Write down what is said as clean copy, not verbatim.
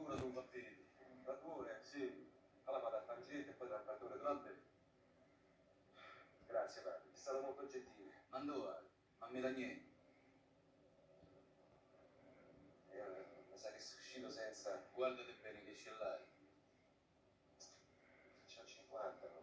ancora non va bene. Va pure? Sì. Allora vado a tangente e poi dal fattore durante. Grazie, padre. È stato molto gentile. Ma dove? Ma mi da niente. Mi sa che sono uscito senza... Guardate bene che ce l'hai. C'ho 50, no?